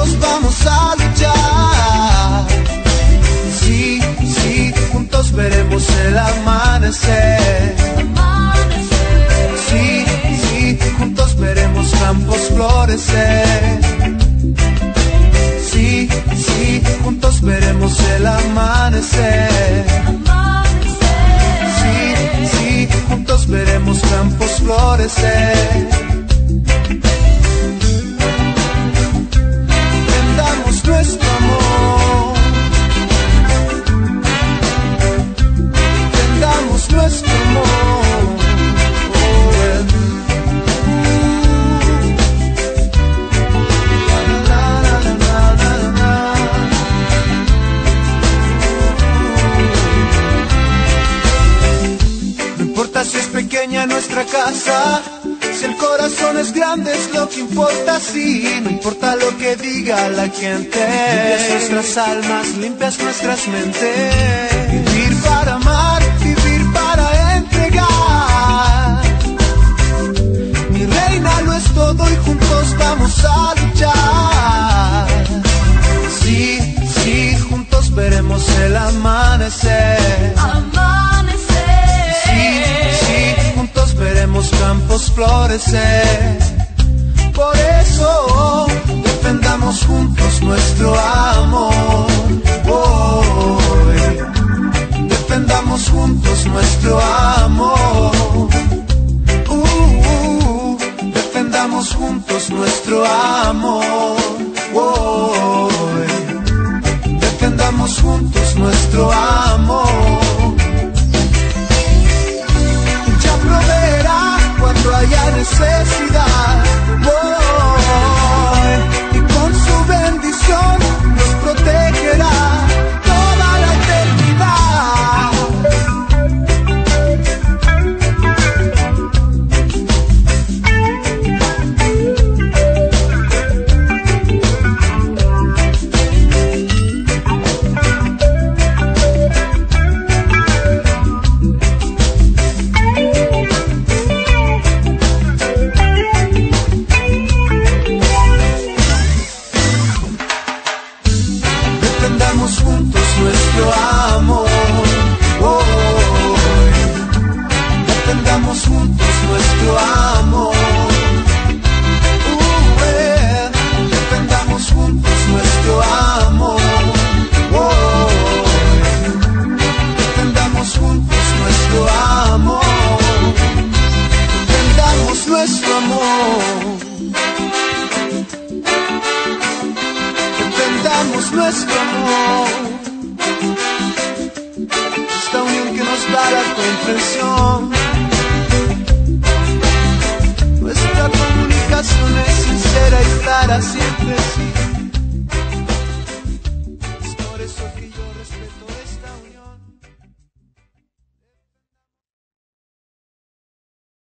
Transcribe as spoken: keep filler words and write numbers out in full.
juntos vamos a luchar. Sí, sí, juntos veremos el amanecer. Sí, sí, juntos veremos campos florecer. Sí, sí, juntos veremos el amanecer. Sí, sí, juntos veremos campos florecer. Vendamos nuestro amor. Vendamos nuestro amor. Si es pequeña nuestra casa, si el corazón es grande es lo que importa, sí. No importa lo que diga la gente. Limpias nuestras almas, limpias nuestras mentes. Vivir para amar, vivir para entregar. Mi reina lo es todo y juntos vamos a luchar. Sí, sí, juntos veremos el amanecer. Veremos campos florecer. Por eso defendamos juntos nuestro amor. Oh, defendamos juntos nuestro amor. Uh, uh, defendamos juntos nuestro amor. Oh, defendamos juntos nuestro amor. Cuando haya necesidad, oh, y con su bendición nos protegerá toda la eternidad. Defendamos juntos nuestro amor. Oh, defendamos juntos nuestro amor. Uh, eh, defendamos juntos nuestro amor. Oh, defendamos juntos nuestro amor. Defendamos nuestro amor. Defendamos nuestro amor. Esta unión que nos da la comprensión.